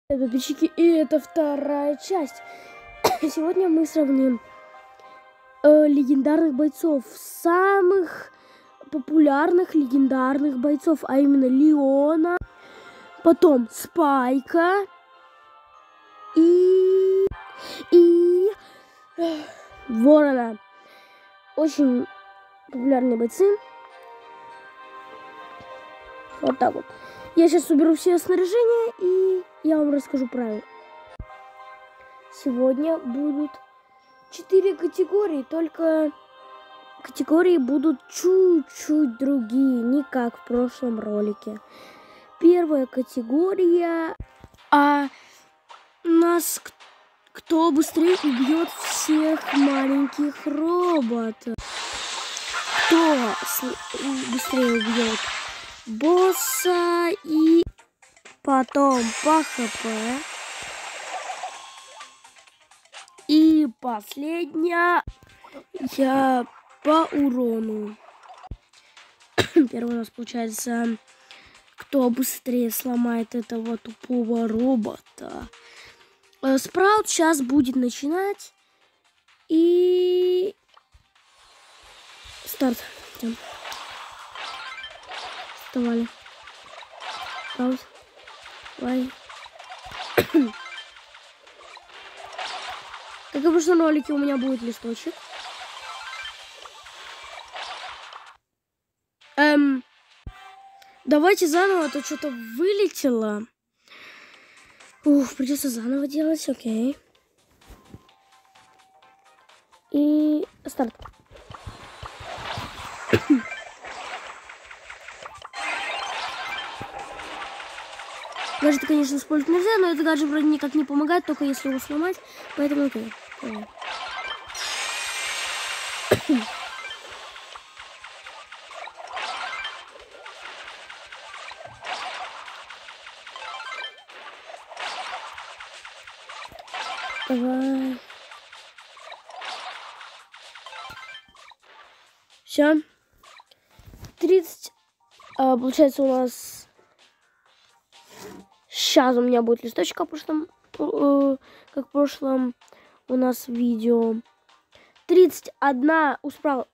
Подписчики, и это вторая часть. Сегодня мы сравним легендарных бойцов, самых популярных легендарных бойцов, а именно Леона, потом Спайка и Ворона. Очень популярные бойцы. Вот так вот. Я сейчас уберу все снаряжения и я вам расскажу правила. Сегодня будут 4 категории, только категории будут чуть-чуть другие, не как в прошлом ролике. Первая категория, нас кто быстрее убьет всех маленьких роботов. Кто быстрее убьет босса и потом по ХП. И последняя я по урону. Первый у нас получается, кто быстрее сломает этого тупого робота. Спраут сейчас будет начинать. И старт. Идем. Вставали. Пауз. Давай. Как и в прошлом ролике, у меня будет листочек. Давайте заново, а то что-то вылетело. Ух, придется заново делать, окей. И старт. Гаджет, конечно, использовать нельзя, но этот гаджет вроде никак не помогает, только если его сломать. Поэтому окей. Давай. Все. 30. Получается, у нас сейчас у меня будет листочек, как в прошлом у нас видео. 31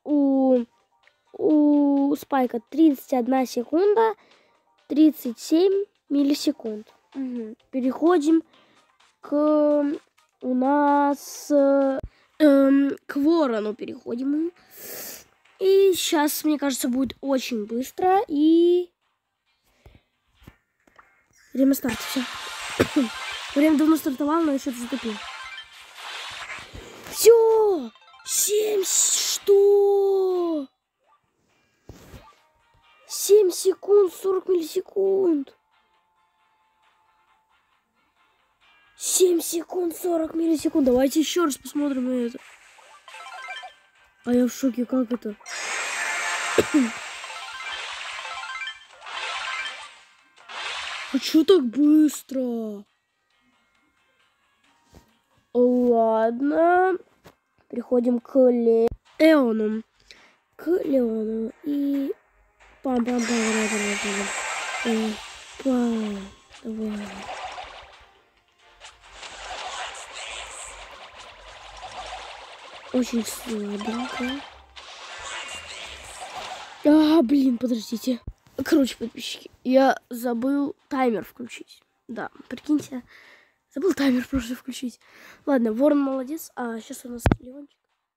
у Спайка 31 секунда, 37 миллисекунд. Угу. Переходим к у нас к Ворону переходим. И сейчас, мне кажется, будет очень быстро. И время старта. Все. Время давно стартовало, но я что-то затопил. Все! 7 что? 7 секунд, 40 миллисекунд. 7 секунд, 40 миллисекунд. Давайте еще раз посмотрим на это. А я в шоке, как это? А чё так быстро? Ладно. Переходим к Леону. К Леону. И пам-пам-пам. Давай. Очень слабенько. Блин, подождите. Короче, подписчики, я забыл таймер включить. Да, прикиньте, забыл таймер просто включить. Ладно, Ворон молодец, а сейчас у нас Леончик.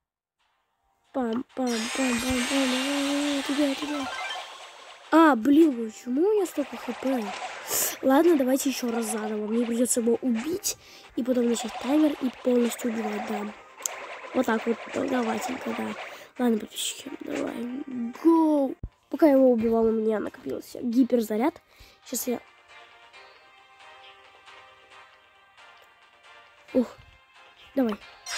Пам-пам-пам-пам-пам. Тебя. Блин, почему у меня столько хп? Ладно, давайте еще раз заново. Мне придется его убить и потом начать таймер и полностью убивать, да. Вот так вот, давайте-ка, да. Ладно, подписчики, давай, гоу. Пока я его убивал, у меня накопился гиперзаряд. Сейчас я... Ух, давай.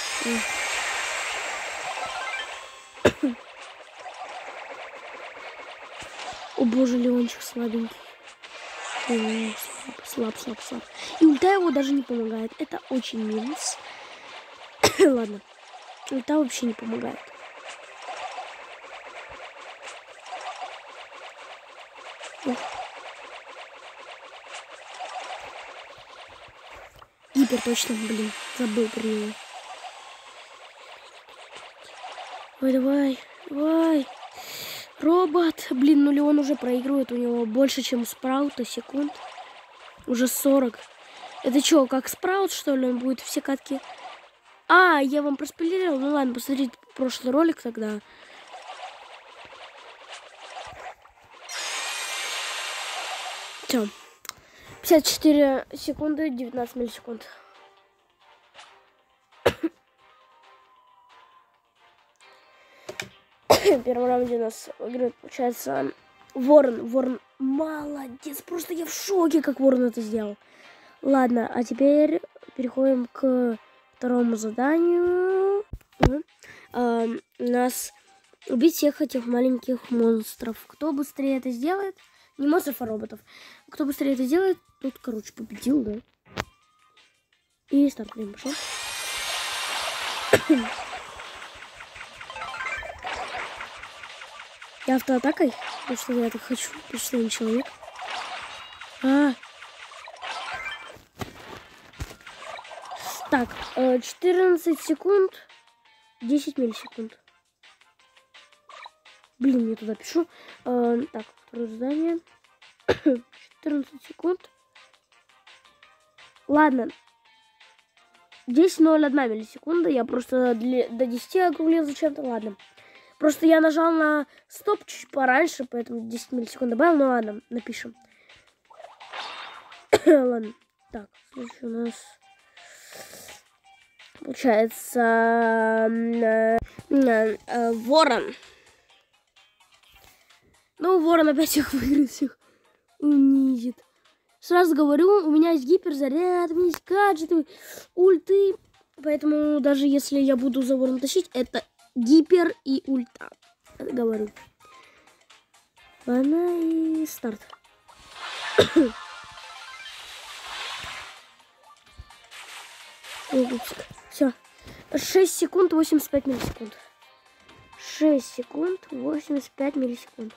О боже, Леончик слабенький. Слаб. И ульта его даже не помогает. Это очень минус. Ладно. Ульта вообще не помогает. Гипер точно, блин, забыл про него. Ой, давай, давай. Робот. Блин, ну Леон уже проигрывает. У него больше, чем у Спраута секунд. Уже 40. Это что, как Спраут, что ли? Он будет все катки... А, я вам проспойлерил. Ну ладно, посмотрите прошлый ролик тогда. Все. 54 секунды, 19 миллисекунд. В первом раунде у нас играет, получается, Ворон. Ворон молодец. Просто я в шоке, как Ворон это сделал. Ладно, а теперь переходим к второму заданию. У нас убить всех этих маленьких монстров. Кто быстрее это сделает? Не монстров, а роботов. Кто быстрее это сделает, тот, короче, победил, да? И старт время пошел. Я автоатакой, потому что я так хочу, потому что я не человек. Так, 14 секунд, 10 миллисекунд. Блин, я туда пишу. Так, второе задание. 14 секунд. Ладно. 10:01 миллисекунда. Я просто до 10 округлил зачем-то. Ладно. Просто я нажал на стоп чуть пораньше, поэтому 10 миллисекунд добавил. Ну ладно, напишем. Ладно. Так, следующий у нас получается Ворон. Ну, Ворон опять их выиграет, всех унизит. Сразу говорю, у меня есть гиперзаряд, у меня есть гаджеты, ульты. Поэтому даже если я буду за Ворон тащить, это гипер и ульта. Это говорю. Ладно, и старт. Все. 6 секунд, 85 миллисекунд. 6 секунд, 85 миллисекунд.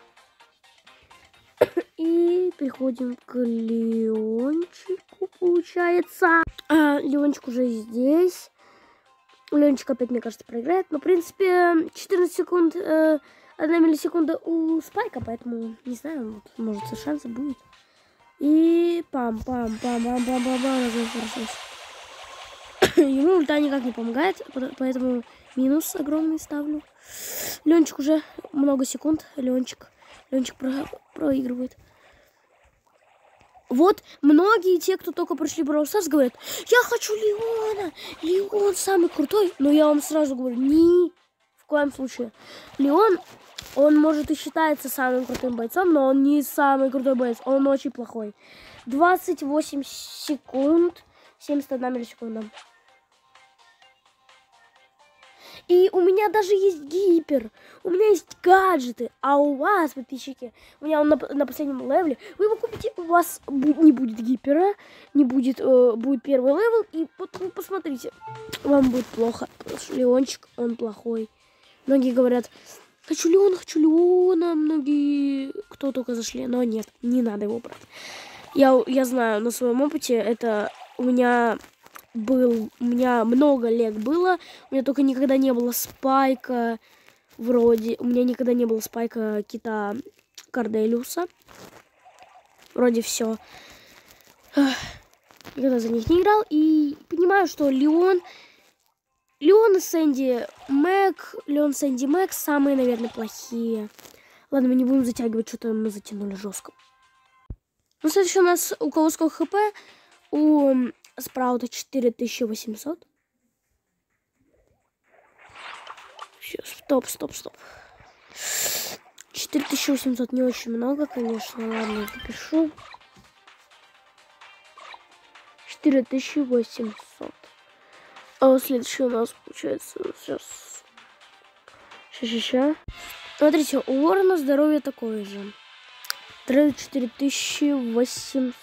И переходим к Леончику, получается. Леончик уже здесь. Леончик опять, мне кажется, проиграет. Но, в принципе, 14 секунд, 1 миллисекунда у Спайка, поэтому, не знаю, вот, может, шансы будет. И пам-пам-пам-пам-пам-пам-пам. Ему ульта никак не помогает, поэтому минус огромный ставлю. Ленчик уже много секунд. Ленчик проигрывает. Вот многие те, кто только пришли в Brawl Stars, говорят: я хочу Леона. Леон самый крутой. Но я вам сразу говорю, ни в коем случае. Леон, он может и считается самым крутым бойцом, но он не самый крутой бойец. Он очень плохой. 28 секунд, 71 миллисекунда. И у меня даже есть гипер, у меня есть гаджеты, а у вас, подписчики, у меня он на последнем левеле, вы его купите, у вас не будет гипера, не будет, будет первый левел, и вот вы посмотрите, вам будет плохо, потому что Леончик, он плохой. Многие говорят: хочу Леона, многие, кто только зашли, но нет, не надо его брать. Я знаю на своем опыте, это у меня много лет было. У меня только никогда не было Спайка. Вроде. У меня никогда не было Спайка Кита Корделиуса. Вроде все. Никогда за них не играл. И понимаю, что Леон и Сэнди Мэг самые, наверное, плохие. Ладно, мы не будем затягивать, что-то мы затянули жестко. Ну, следующий у нас у кого сколько хп? У Спраута 4800. Все, стоп. 4800 не очень много, конечно. Ладно, я запишу. 4800. А следующий у нас получается сейчас. Смотрите, у Ворона здоровье такое же. 4800.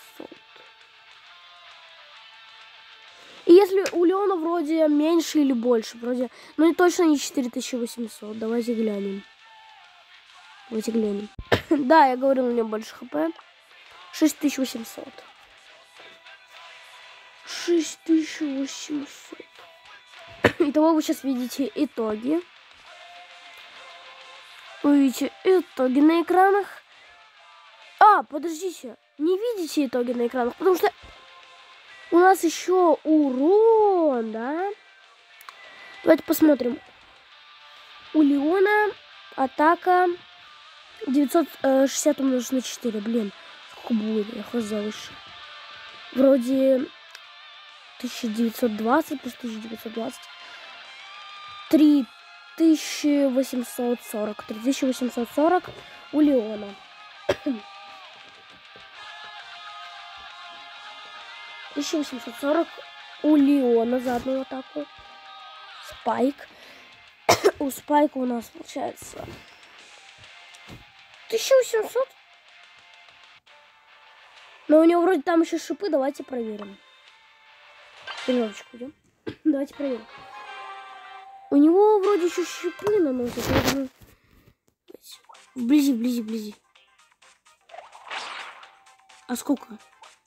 И если у Леона вроде меньше или больше, вроде, ну и точно не 4800. Давайте глянем. Да, я говорил, у меня больше хп. 6800. 6800. Итого вы сейчас видите итоги. Вы видите итоги на экранах. А, подождите. Не видите итоги на экранах, потому что у нас еще урон, да? Давайте посмотрим. У Леона атака 960 умножить на 4. Блин, сколько будет? Я хз выше. Вроде 1920 плюс 1920. 3840. 3840 у Леона. 1840 у Леона за одну атаку. Спайк. У Спайка у нас получается 1800. Но у него вроде там еще шипы. Давайте проверим. Тренировочку идем. Давайте проверим. У него вроде еще шипы наносят. Вблизи. А сколько?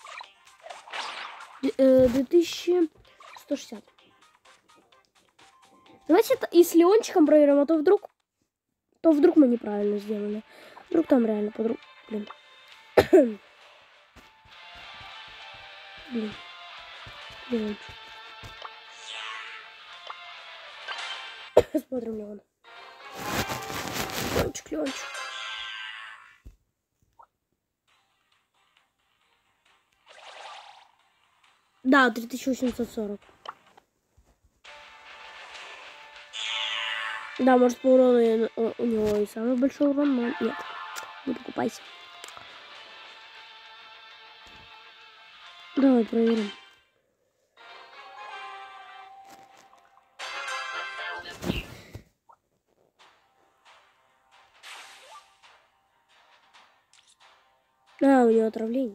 2160. Давайте это и с Леончиком проверим, а то вдруг мы неправильно сделали. Вдруг там реально подруг. Блин. Блин. Смотрим Леона. Леончик. Да, 3840. Да, может по урону у него и самый большой урон, но нет. Не покупайся. Давай проверим. А, у него отравление.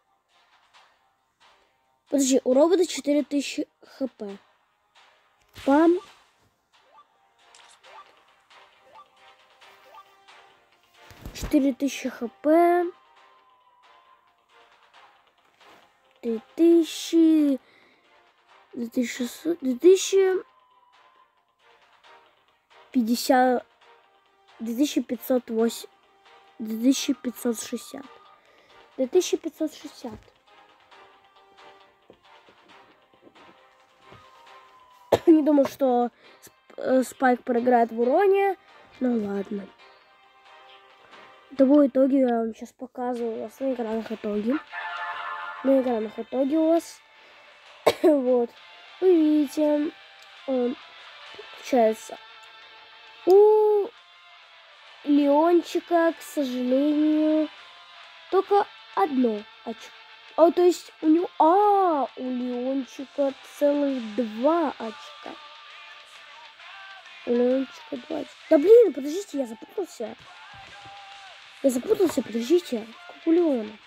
Подожди, у робота 4000 хп. Пам. $4000 хп. 3000. 2600. 2050. 2508. 2560. 2560. Не думаю, что Спайк проиграет в уроне. Ну ладно. Итого итоги я вам сейчас показываю. У вас на экранах итоги. На экранах итоги у вас. Вот. Вы видите. Получается. У Леончика, к сожалению, только одно очко. А, то есть у него... у Леончика целых 2 очка. У Леончика 2 очка. Да блин, подождите, я запутался. Подождите. Как у Леона.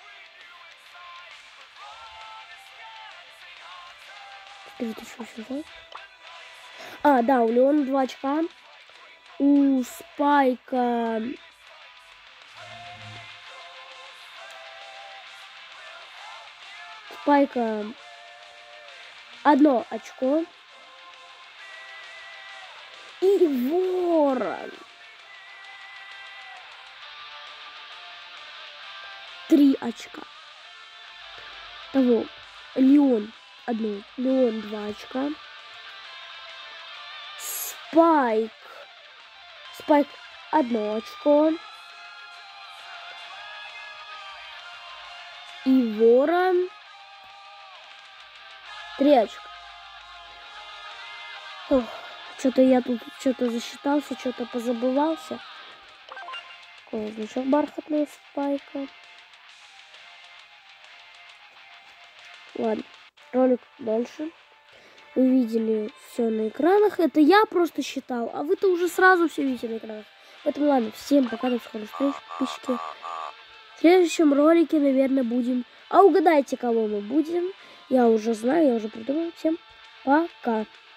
4800. А, да, у Леона 2 очка. У Спайка... Спайка 1 очко. И Ворон 3 очка. Того. Леон 1. Леон 2 очка. Спайк 1 очко. И Ворон 3 очка. Что-то я тут засчитался, что-то позабывался. Такой значок бархатный Спайка. Ладно, ролик дальше. Вы видели все на экранах. Это я просто считал, а вы-то уже сразу все видите на экранах. Поэтому ладно, всем пока, до скорых встреч, подписчики. В следующем ролике, наверное, будем... А угадайте, кого мы будем. Я уже знаю, я уже придумал. Всем пока.